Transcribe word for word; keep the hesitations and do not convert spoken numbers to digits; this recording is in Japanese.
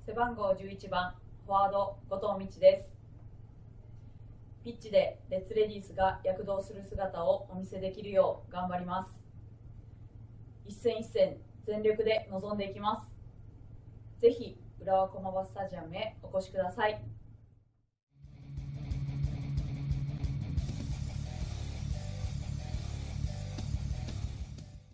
背番号じゅういちばんフォワード後藤道です。ピッチでレッツレディースが躍動する姿をお見せできるよう頑張ります。一戦一戦全力で臨んでいきます。ぜひ浦和駒場スタジアムへお越しください。